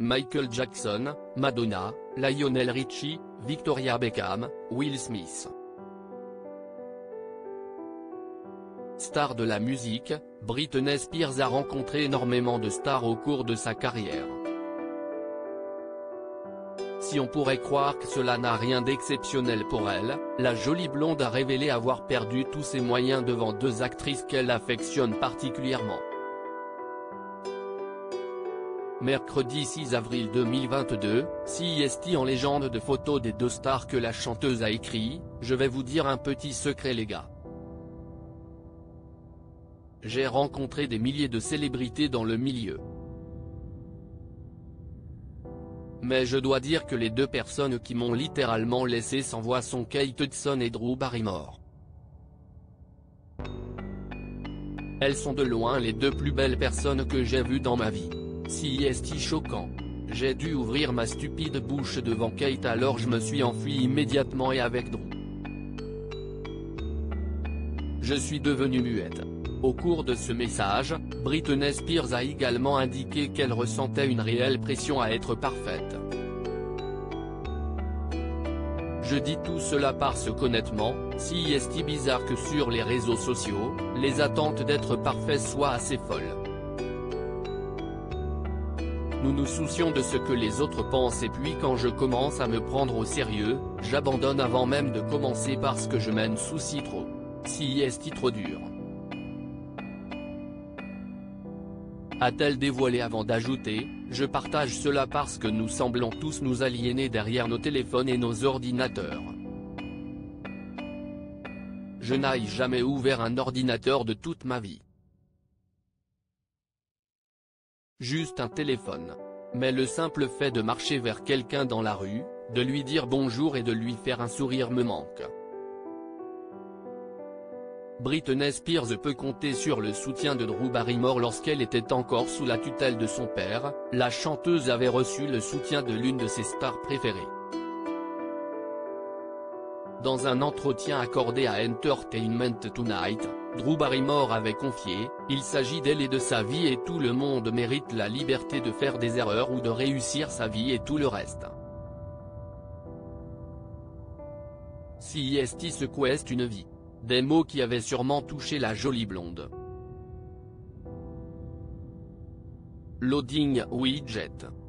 Michael Jackson, Madonna, Lionel Richie, Victoria Beckham, Will Smith. Star de la musique, Britney Spears a rencontré énormément de stars au cours de sa carrière. Si on pourrait croire que cela n'a rien d'exceptionnel pour elle, la jolie blonde a révélé avoir perdu tous ses moyens devant deux actrices qu'elle affectionne particulièrement. Mercredi 6 avril 2022, CEST en légende de photos des deux stars que la chanteuse a écrit « Je vais vous dire un petit secret les gars. J'ai rencontré des milliers de célébrités dans le milieu. Mais je dois dire que les deux personnes qui m'ont littéralement laissé sans voix sont Kate Hudson et Drew Barrymore. Elles sont de loin les deux plus belles personnes que j'ai vues dans ma vie. CEST choquant. J'ai dû ouvrir ma stupide bouche devant Kate alors je me suis enfui immédiatement et avec Drew. Je suis devenue muette. Au cours de ce message, Britney Spears a également indiqué qu'elle ressentait une réelle pression à être parfaite. Je dis tout cela parce qu'honnêtement, si est bizarre que sur les réseaux sociaux, les attentes d'être parfait soient assez folles. Nous nous soucions de ce que les autres pensent et puis quand je commence à me prendre au sérieux, j'abandonne avant même de commencer parce que je m'en soucie trop. Si est trop dur. A-t-elle dévoilé avant d'ajouter, je partage cela parce que nous semblons tous nous aliéner derrière nos téléphones et nos ordinateurs. Je n'ai jamais ouvert un ordinateur de toute ma vie. Juste un téléphone. Mais le simple fait de marcher vers quelqu'un dans la rue, de lui dire bonjour et de lui faire un sourire me manque. Britney Spears peut compter sur le soutien de Drew Barrymore lorsqu'elle était encore sous la tutelle de son père, la chanteuse avait reçu le soutien de l'une de ses stars préférées. Dans un entretien accordé à Entertainment Tonight, Drew Barrymore avait confié « Il s'agit d'elle et de sa vie et tout le monde mérite la liberté de faire des erreurs ou de réussir sa vie et tout le reste. » CEST sequest une vie. Des mots qui avaient sûrement touché la jolie blonde. Loading widget.